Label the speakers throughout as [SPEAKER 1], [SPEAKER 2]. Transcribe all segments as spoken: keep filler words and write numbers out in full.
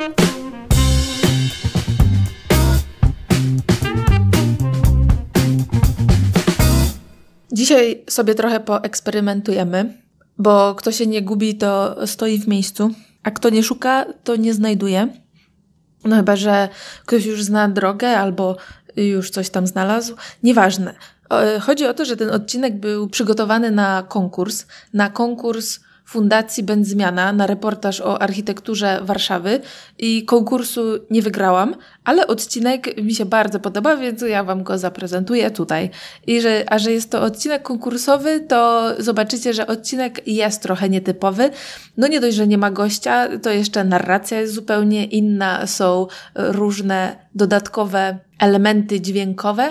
[SPEAKER 1] Dzisiaj sobie trochę poeksperymentujemy, bo kto się nie gubi, to stoi w miejscu, a kto nie szuka, to nie znajduje. No chyba, że ktoś już zna drogę albo już coś tam znalazł. Nieważne. Chodzi o to, że ten odcinek był przygotowany na konkurs, na konkurs Fundacji Będzmiana, na reportaż o architekturze Warszawy i konkursu nie wygrałam, ale odcinek mi się bardzo podoba, więc ja Wam go zaprezentuję tutaj. I że, a że jest to odcinek konkursowy, to zobaczycie, że odcinek jest trochę nietypowy. No nie dość, że nie ma gościa, to jeszcze narracja jest zupełnie inna, są różne dodatkowe elementy dźwiękowe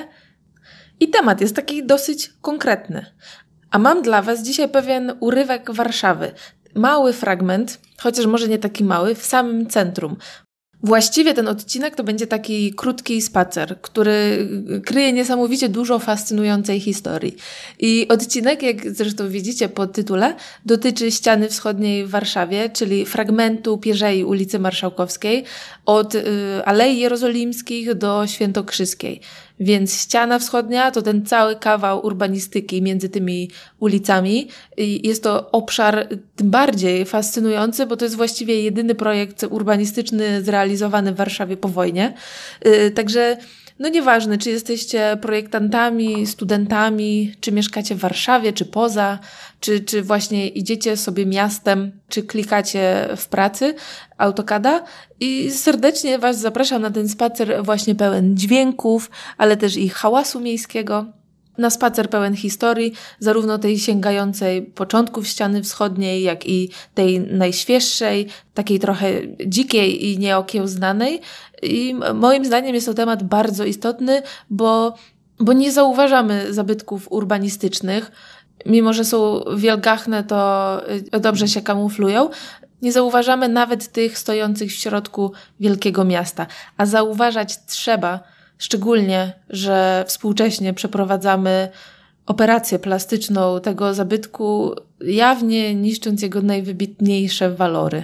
[SPEAKER 1] i temat jest taki dosyć konkretny. A mam dla Was dzisiaj pewien urywek Warszawy. Mały fragment, chociaż może nie taki mały, w samym centrum. Właściwie ten odcinek to będzie taki krótki spacer, który kryje niesamowicie dużo fascynującej historii. I odcinek, jak zresztą widzicie po tytule, dotyczy ściany wschodniej w Warszawie, czyli fragmentu Pierzei ulicy Marszałkowskiej od y, Alei Jerozolimskich do Świętokrzyskiej. Więc ściana wschodnia to ten cały kawał urbanistyki między tymi ulicami. I jest to obszar tym bardziej fascynujący, bo to jest właściwie jedyny projekt urbanistyczny zrealizowany w Warszawie po wojnie. Yy, także no nieważne, czy jesteście projektantami, studentami, czy mieszkacie w Warszawie, czy poza, czy, czy właśnie idziecie sobie miastem, czy klikacie w pracy AutoCADa i serdecznie Was zapraszam na ten spacer właśnie pełen dźwięków, ale też i hałasu miejskiego. Na spacer pełen historii, zarówno tej sięgającej początków ściany wschodniej, jak i tej najświeższej, takiej trochę dzikiej i nieokiełznanej. I moim zdaniem jest to temat bardzo istotny, bo, bo nie zauważamy zabytków urbanistycznych. Mimo że są wielgachne, to dobrze się kamuflują. Nie zauważamy nawet tych stojących w środku wielkiego miasta. A zauważać trzeba, szczególnie, że współcześnie przeprowadzamy operację plastyczną tego zabytku, jawnie niszcząc jego najwybitniejsze walory.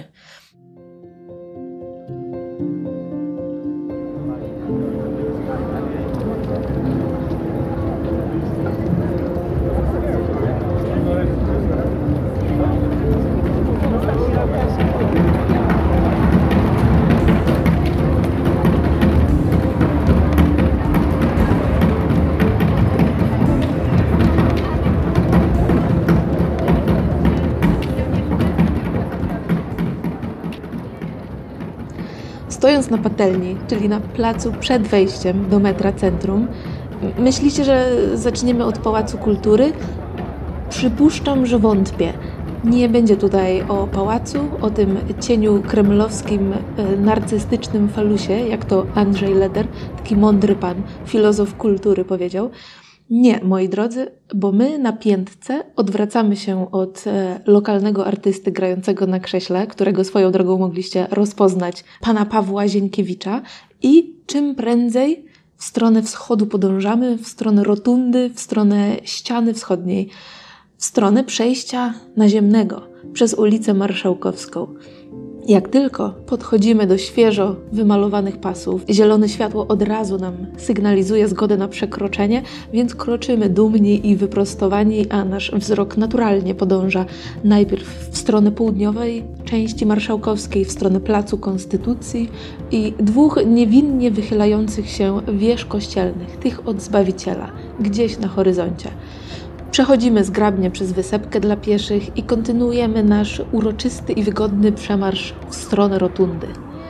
[SPEAKER 1] Stojąc na patelni, czyli na placu przed wejściem do metra Centrum, myślicie, że zaczniemy od Pałacu Kultury? Przypuszczam, że wątpię. Nie będzie tutaj o pałacu, o tym cieniu kremlowskim, narcystycznym falusie, jak to Andrzej Leder, taki mądry pan, filozof kultury powiedział. Nie, moi drodzy, bo my na piętce odwracamy się od e, lokalnego artysty grającego na krześle, którego swoją drogą mogliście rozpoznać, pana Pawła Zienkiewicza, i czym prędzej w stronę wschodu podążamy, w stronę rotundy, w stronę ściany wschodniej, w stronę przejścia naziemnego przez ulicę Marszałkowską. Jak tylko podchodzimy do świeżo wymalowanych pasów, zielone światło od razu nam sygnalizuje zgodę na przekroczenie, więc kroczymy dumni i wyprostowani, a nasz wzrok naturalnie podąża najpierw w stronę południowej części marszałkowskiej, w stronę Placu Konstytucji i dwóch niewinnie wychylających się wież kościelnych, tych od Zbawiciela, gdzieś na horyzoncie. Przechodzimy zgrabnie przez wysepkę dla pieszych i kontynuujemy nasz uroczysty i wygodny przemarsz w stronę rotundy.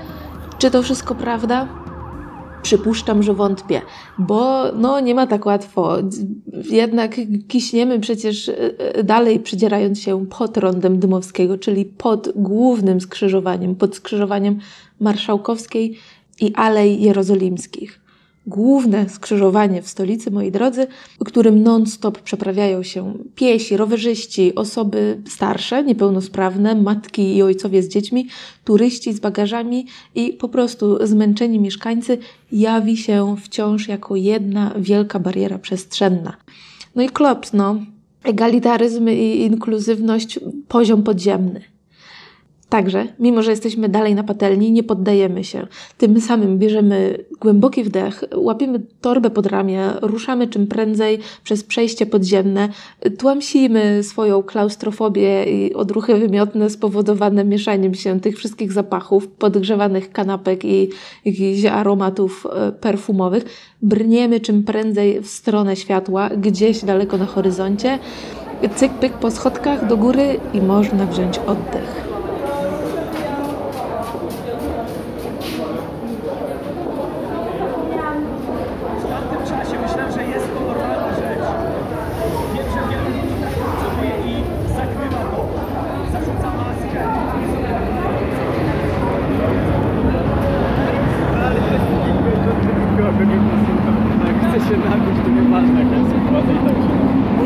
[SPEAKER 1] Czy to wszystko prawda? Przypuszczam, że wątpię, bo no nie ma tak łatwo. Jednak kiśniemy przecież dalej, przedzierając się pod rondem Dymowskiego, czyli pod głównym skrzyżowaniem, pod skrzyżowaniem Marszałkowskiej i Alei Jerozolimskich. Główne skrzyżowanie w stolicy, moi drodzy, w którym non-stop przeprawiają się piesi, rowerzyści, osoby starsze, niepełnosprawne, matki i ojcowie z dziećmi, turyści z bagażami i po prostu zmęczeni mieszkańcy, jawi się wciąż jako jedna wielka bariera przestrzenna. No i klops, no, egalitaryzm i inkluzywność, poziom podziemny. Także, mimo że jesteśmy dalej na patelni, nie poddajemy się. Tym samym bierzemy głęboki wdech, łapiemy torbę pod ramię, ruszamy czym prędzej przez przejście podziemne, tłamsimy swoją klaustrofobię i odruchy wymiotne spowodowane mieszaniem się tych wszystkich zapachów, podgrzewanych kanapek i jakichś aromatów perfumowych. Brniemy czym prędzej w stronę światła, gdzieś daleko na horyzoncie. Cyk, pyk po schodkach do góry i można wziąć oddech.
[SPEAKER 2] Chce się napić, to nie ważne, jaka jest sytuacja i tak się...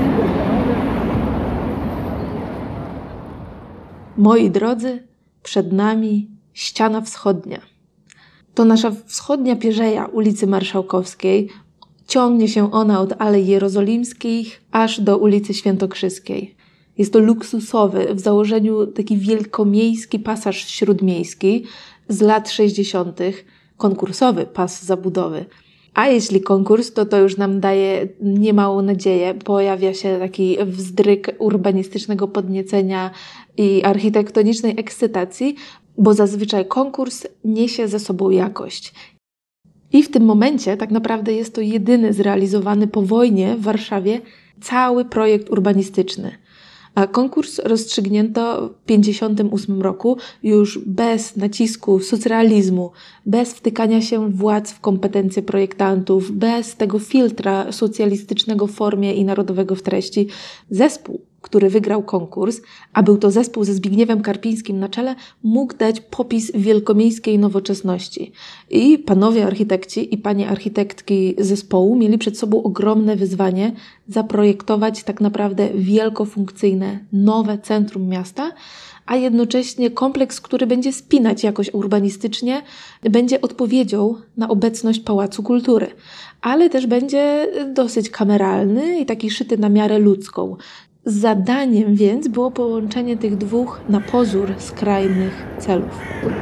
[SPEAKER 1] Moi drodzy, przed nami ściana wschodnia. To nasza wschodnia pierzeja ulicy Marszałkowskiej. Ciągnie się ona od Alei Jerozolimskich aż do ulicy Świętokrzyskiej. Jest to luksusowy, w założeniu taki wielkomiejski pasaż śródmiejski z lat sześćdziesiątych. Konkursowy pas zabudowy. A jeśli konkurs, to to już nam daje niemałą nadzieję. Pojawia się taki wzdryk urbanistycznego podniecenia i architektonicznej ekscytacji, bo zazwyczaj konkurs niesie ze sobą jakość. I w tym momencie tak naprawdę jest to jedyny zrealizowany po wojnie w Warszawie cały projekt urbanistyczny. A konkurs rozstrzygnięto w tysiąc dziewięćset pięćdziesiątym ósmym roku już bez nacisku socrealizmu, bez wtykania się władz w kompetencje projektantów, bez tego filtra socjalistycznego w formie i narodowego w treści. Zespół, który wygrał konkurs, a był to zespół ze Zbigniewem Karpińskim na czele, mógł dać popis wielkomiejskiej nowoczesności. I panowie architekci i panie architektki zespołu mieli przed sobą ogromne wyzwanie zaprojektować tak naprawdę wielkofunkcyjne, nowe centrum miasta, a jednocześnie kompleks, który będzie spinać jakoś urbanistycznie, będzie odpowiedzią na obecność Pałacu Kultury, ale też będzie dosyć kameralny i taki szyty na miarę ludzką. Zadaniem więc było połączenie tych dwóch na pozór skrajnych celów.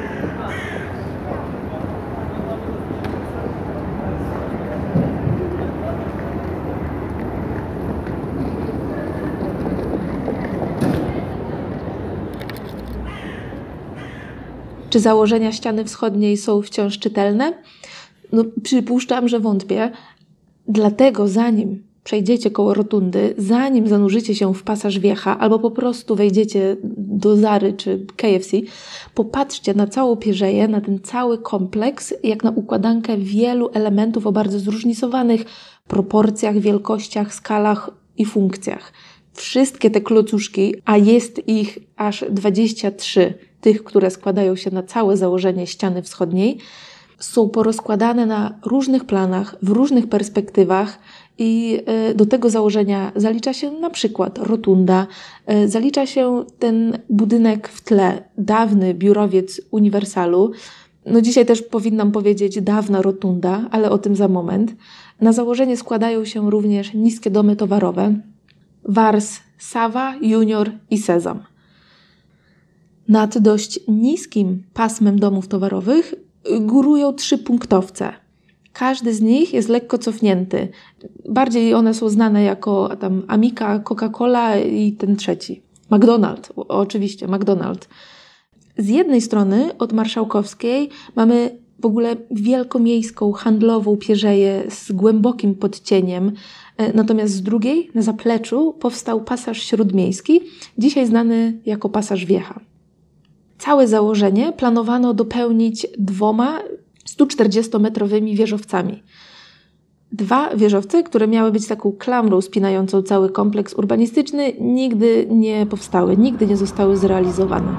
[SPEAKER 1] Czy założenia ściany wschodniej są wciąż czytelne? No, przypuszczam, że wątpię. Dlatego zanim przejdziecie koło rotundy, zanim zanurzycie się w pasaż Wiecha albo po prostu wejdziecie do Zary czy K F C, popatrzcie na całą pierzeję, na ten cały kompleks, jak na układankę wielu elementów o bardzo zróżnicowanych proporcjach, wielkościach, skalach i funkcjach. Wszystkie te klocuszki, a jest ich aż dwadzieścia trzy, tych, które składają się na całe założenie ściany wschodniej, są porozkładane na różnych planach, w różnych perspektywach i do tego założenia zalicza się na przykład rotunda, zalicza się ten budynek w tle, dawny biurowiec Uniwersalu. No dzisiaj też powinnam powiedzieć dawna rotunda, ale o tym za moment. Na założenie składają się również niskie domy towarowe, Wars, Sawa, Junior i Sezam. Nad dość niskim pasmem domów towarowych górują trzy punktowce. Każdy z nich jest lekko cofnięty. Bardziej one są znane jako tam Amica, Coca-Cola i ten trzeci. McDonald's, oczywiście, McDonald's. Z jednej strony od Marszałkowskiej mamy w ogóle wielkomiejską, handlową pierzeję z głębokim podcieniem. Natomiast z drugiej, na zapleczu, powstał pasaż śródmiejski, dzisiaj znany jako pasaż Wiecha. Całe założenie planowano dopełnić dwoma sto czterdziestometrowymi wieżowcami. Dwa wieżowce, które miały być taką klamrą spinającą cały kompleks urbanistyczny, nigdy nie powstały, nigdy nie zostały zrealizowane.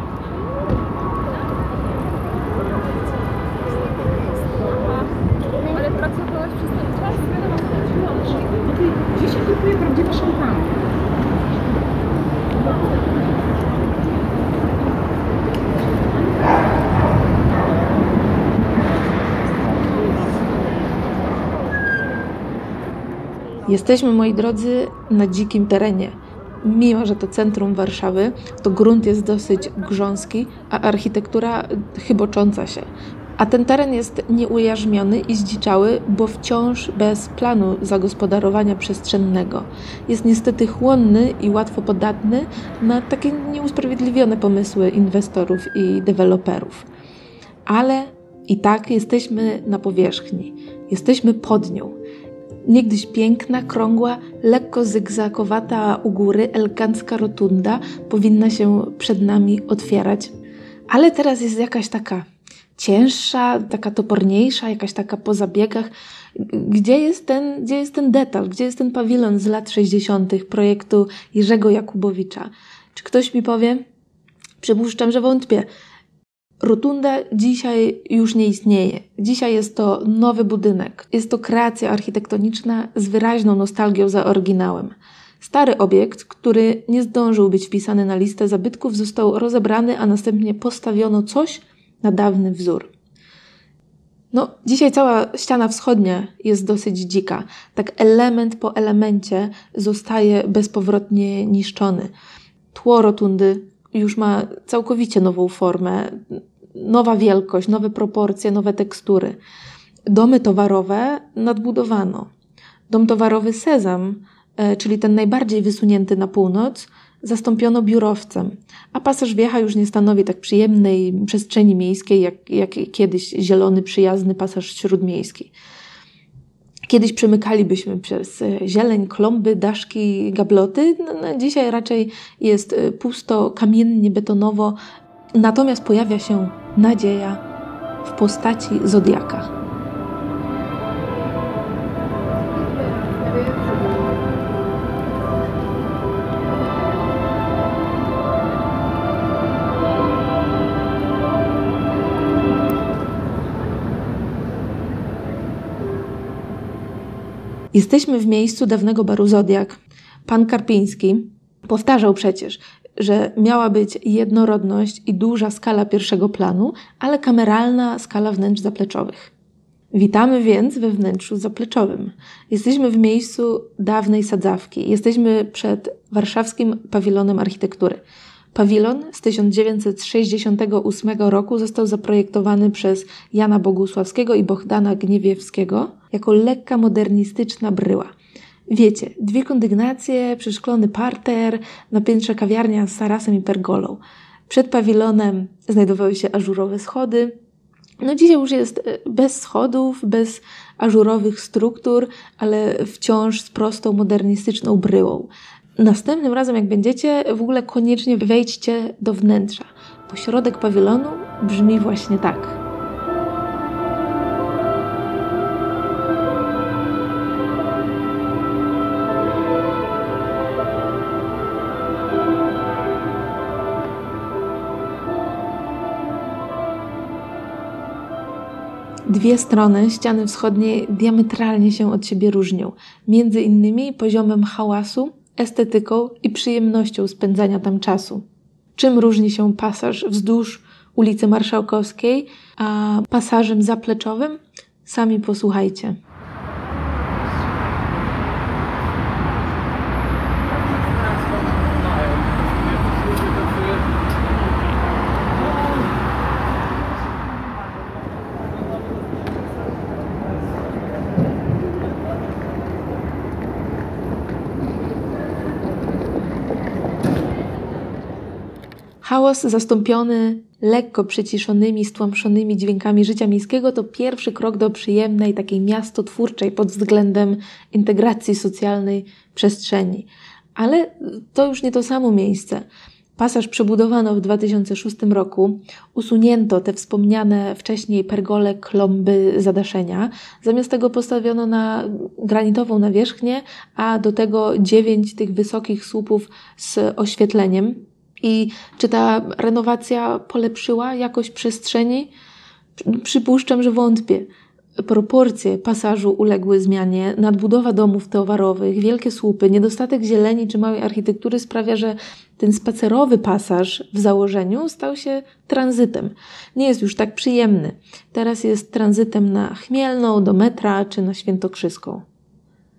[SPEAKER 3] Ale pracowałaś przez ten czas? Gdzie się kupuje prawdziwa szampana?
[SPEAKER 1] Jesteśmy, moi drodzy, na dzikim terenie. mimo że to centrum Warszawy, to grunt jest dosyć grząski, a architektura chybocząca się. A ten teren jest nieujarzmiony i zdziczały, bo wciąż bez planu zagospodarowania przestrzennego. Jest niestety chłonny i łatwo podatny na takie nieusprawiedliwione pomysły inwestorów i deweloperów. Ale i tak jesteśmy na powierzchni, jesteśmy pod nią. Niegdyś piękna, krągła, lekko zygzakowata u góry, elegancka rotunda powinna się przed nami otwierać. Ale teraz jest jakaś taka cięższa, taka toporniejsza, jakaś taka po zabiegach. Gdzie jest ten, gdzie jest ten detal? Gdzie jest ten pawilon z lat sześćdziesiątych projektu Jerzego Jakubowicza? Czy ktoś mi powie? Przypuszczam, że wątpię. Rotunda dzisiaj już nie istnieje. Dzisiaj jest to nowy budynek. Jest to kreacja architektoniczna z wyraźną nostalgią za oryginałem. Stary obiekt, który nie zdążył być wpisany na listę zabytków, został rozebrany, a następnie postawiono coś na dawny wzór. No, dzisiaj cała ściana wschodnia jest dosyć dzika. Tak element po elemencie zostaje bezpowrotnie niszczony. Tło rotundy już ma całkowicie nową formę, nowa wielkość, nowe proporcje, nowe tekstury. Domy towarowe nadbudowano. Dom towarowy Sezam, czyli ten najbardziej wysunięty na północ, zastąpiono biurowcem, a pasaż Wiecha już nie stanowi tak przyjemnej przestrzeni miejskiej, jak, jak kiedyś zielony, przyjazny pasaż śródmiejski. Kiedyś przemykalibyśmy przez zieleń, klomby, daszki, gabloty. No, no, dzisiaj raczej jest pusto, kamiennie, betonowo. Natomiast pojawia się nadzieja w postaci Zodiaka. Jesteśmy w miejscu dawnego baru Zodiak. Pan Karpiński powtarzał przecież, że miała być jednorodność i duża skala pierwszego planu, ale kameralna skala wnętrz zapleczowych. Witamy więc we wnętrzu zapleczowym. Jesteśmy w miejscu dawnej sadzawki. Jesteśmy przed warszawskim pawilonem architektury. Pawilon z tysiąc dziewięćset sześćdziesiątego ósmego roku został zaprojektowany przez Jana Bogusławskiego i Bohdana Gniewiewskiego jako lekka modernistyczna bryła. Wiecie, dwie kondygnacje, przeszklony parter, na piętrze kawiarnia z tarasem i pergolą. Przed pawilonem znajdowały się ażurowe schody. No dzisiaj już jest bez schodów, bez ażurowych struktur, ale wciąż z prostą modernistyczną bryłą. Następnym razem, jak będziecie, w ogóle koniecznie wejdźcie do wnętrza, bo środek pawilonu brzmi właśnie tak. Dwie strony ściany wschodniej diametralnie się od siebie różnią, między innymi poziomem hałasu, estetyką i przyjemnością spędzania tam czasu. Czym różni się pasaż wzdłuż ulicy Marszałkowskiej, a pasażem zapleczowym? Sami posłuchajcie. Hałas zastąpiony lekko przyciszonymi, stłamszonymi dźwiękami życia miejskiego to pierwszy krok do przyjemnej, takiej miastotwórczej pod względem integracji socjalnej przestrzeni. Ale to już nie to samo miejsce. Pasaż przebudowano w dwa tysiące szóstym roku. Usunięto te wspomniane wcześniej pergole, klomby, zadaszenia. Zamiast tego postawiono na granitową nawierzchnię, a do tego dziewięć tych wysokich słupów z oświetleniem. I czy ta renowacja polepszyła jakość przestrzeni? Przypuszczam, że wątpię. Proporcje pasażu uległy zmianie, nadbudowa domów towarowych, wielkie słupy, niedostatek zieleni czy małej architektury sprawia, że ten spacerowy pasaż w założeniu stał się tranzytem. Nie jest już tak przyjemny. Teraz jest tranzytem na Chmielną, do metra czy na Świętokrzyską.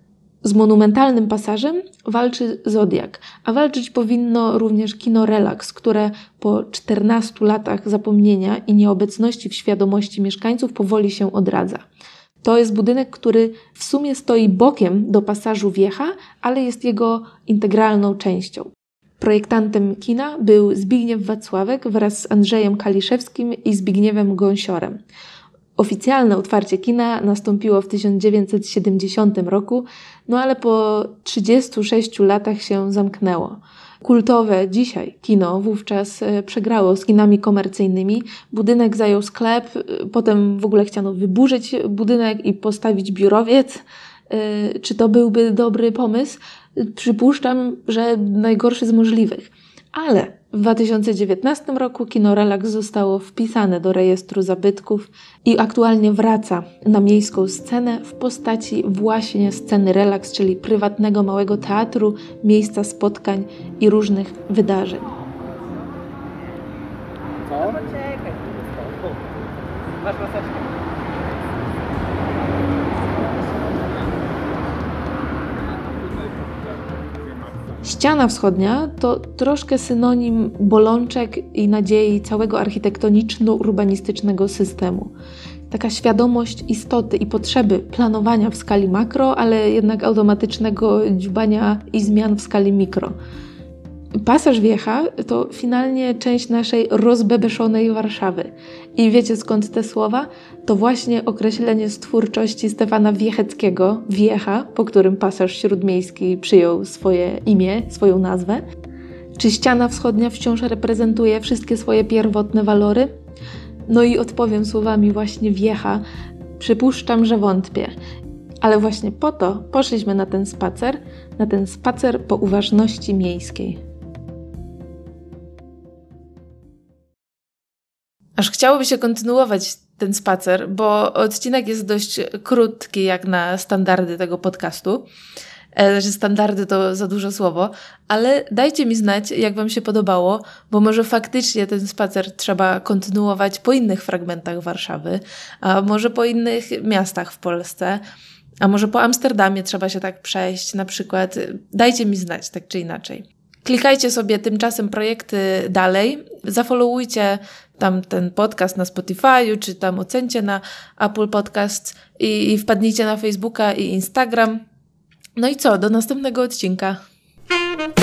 [SPEAKER 1] Z monumentalnym pasażem walczy Zodiak, a walczyć powinno również kino Relax, które po czternastu latach zapomnienia i nieobecności w świadomości mieszkańców powoli się odradza. To jest budynek, który w sumie stoi bokiem do pasażu Wiecha, ale jest jego integralną częścią. Projektantem kina był Zbigniew Wacławek wraz z Andrzejem Kaliszewskim i Zbigniewem Gąsiorem. Oficjalne otwarcie kina nastąpiło w tysiąc dziewięćset siedemdziesiątym roku, no ale po trzydziestu sześciu latach się zamknęło. Kultowe dzisiaj kino wówczas przegrało z kinami komercyjnymi. Budynek zajął sklep, potem w ogóle chciano wyburzyć budynek i postawić biurowiec. Czy to byłby dobry pomysł? Przypuszczam, że najgorszy z możliwych. Ale w dwa tysiące dziewiętnastym roku kino Relax zostało wpisane do rejestru zabytków i aktualnie wraca na miejską scenę w postaci właśnie sceny Relax, czyli prywatnego małego teatru, miejsca spotkań i różnych wydarzeń.
[SPEAKER 2] Co? Poczekaj. Masz maseczkę.
[SPEAKER 1] Ściana wschodnia to troszkę synonim bolączek i nadziei całego architektoniczno-urbanistycznego systemu. Taka świadomość istoty i potrzeby planowania w skali makro, ale jednak automatycznego dźbania i zmian w skali mikro. Pasaż Wiecha to finalnie część naszej rozbebeszonej Warszawy. I wiecie skąd te słowa? To właśnie określenie z twórczości Stefana Wiecheckiego, Wiecha, po którym pasaż śródmiejski przyjął swoje imię, swoją nazwę. Czy ściana wschodnia wciąż reprezentuje wszystkie swoje pierwotne walory? No i odpowiem słowami właśnie Wiecha. Przypuszczam, że wątpię. Ale właśnie po to poszliśmy na ten spacer, na ten spacer po uważności miejskiej. Aż chciałoby się kontynuować ten spacer, bo odcinek jest dość krótki jak na standardy tego podcastu. Znaczy standardy to za duże słowo, ale dajcie mi znać, jak Wam się podobało, bo może faktycznie ten spacer trzeba kontynuować po innych fragmentach Warszawy, a może po innych miastach w Polsce, a może po Amsterdamie trzeba się tak przejść na przykład. Dajcie mi znać, tak czy inaczej. Klikajcie sobie tymczasem projekty dalej, zafollowujcie tam ten podcast na Spotify'u, czy tam ocencie na Apple Podcast i, i wpadnijcie na Facebooka i Instagram. No i co? Do następnego odcinka.